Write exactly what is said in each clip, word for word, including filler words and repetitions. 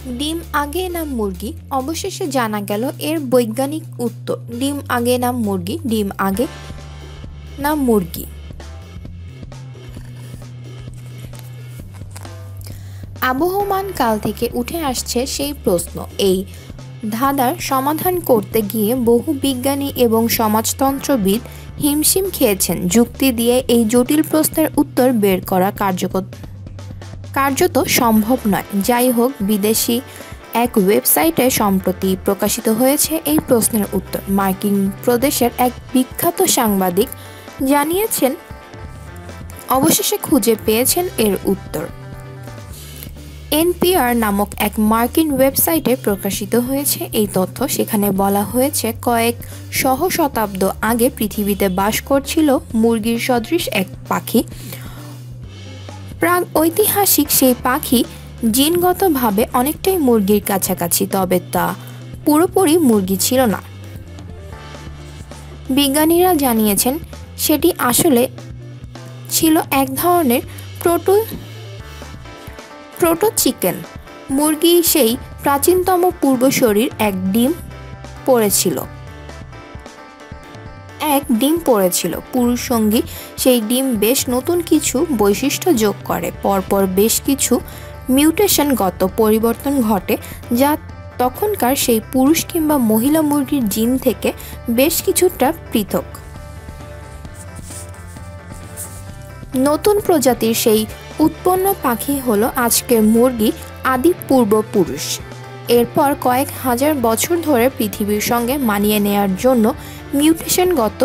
ডিম আগে না মুরগি? অবশেষে জানা গেল এর বৈজ্ঞানিক উত্তর। ডিম আগে না মুরগি? ডিম আগে না মুরগি? আবহমান কাল থেকে উঠে আসছে সেই প্রশ্ন। এই ধাঁধার সমাধান করতে গিয়ে বহু বিজ্ঞানী এবং সমাজতন্ত্রবিদ হিমশিম খেয়েছেন। যুক্তি দিয়ে এই জটিল প্রশ্নের উত্তর বের করা কার্যকর কার্যত সম্ভব নয়। যাই হোক, বিদেশি এক ওয়েবসাইটে সম্প্রতি প্রকাশিত হয়েছে এই প্রশ্নের উত্তর। মার্কিন প্রদেশের এক বিখ্যাত সাংবাদিক জানিয়েছেন অবশেষে খুঁজে পেয়েছেন এর উত্তর। এনপিআর নামক এক মার্কিন ওয়েবসাইটে প্রকাশিত হয়েছে এই তথ্য। সেখানে বলা হয়েছে, কয়েক সহ শতাব্দ আগে পৃথিবীতে বাস করছিল মুরগির সদৃশ এক পাখি। প্রাগ ঐতিহাসিক সেই পাখি জিনগতভাবে অনেকটাই মুরগির কাছাকাছি, তবে তা পুরোপুরি মুরগি ছিল না। বিজ্ঞানীরা জানিয়েছেন সেটি আসলে ছিল এক ধরনের প্রোটো প্রোটো চিকেন মুরগি। সেই প্রাচীনতম পূর্বশরীর এক ডিম পড়েছিল এক ডিম পড়েছিল পুরুষ সঙ্গী সেই ডিম বেশ নতুন কিছু বৈশিষ্ট্য যোগ করে। পরপর বেশ কিছু মিউটেশনগত পরিবর্তন ঘটে, যা তখনকার সেই পুরুষ কিংবা মহিলা মুরগির জিন থেকে বেশ কিছুটা পৃথক। নতুন প্রজাতির সেই উৎপন্ন পাখি হলো আজকের মুরগি আদি পূর্বপুরুষ। এরপর কয়েক হাজার বছর ধরে পৃথিবীর সঙ্গে মানিয়ে নেয়ার জন্য মিউটেশনগত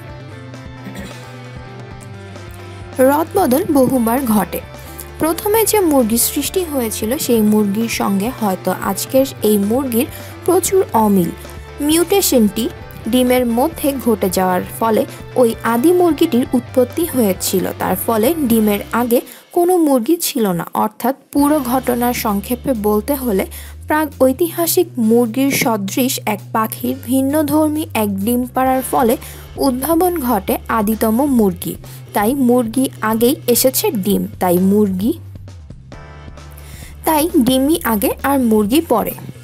রদবদল বহুবার ঘটে। প্রথমে যে মুরগির সৃষ্টি হয়েছিল সেই মুরগির সঙ্গে হয়তো আজকের এই মুরগির প্রচুর অমিল। মিউটেশনটি ডিমের মধ্যে ঘটে যাওয়ার ফলে ওই আদি মুরগিটির উৎপত্তি হয়েছিল। তার ফলে ডিমের আগে কোনো মুরগি ছিল না। অর্থাৎ পুরো ঘটনার সংক্ষেপে বলতে হলে প্রাগ ঐতিহাসিক মুরগির সদৃশ এক পাখির ভিন্নধর্মী এক ডিম পাড়ার ফলে উদ্ভাবন ঘটে আদিতম মুরগি। তাই মুরগি আগেই এসেছে ডিম, তাই মুরগি তাই ডিমই আগে আর মুরগি পরে।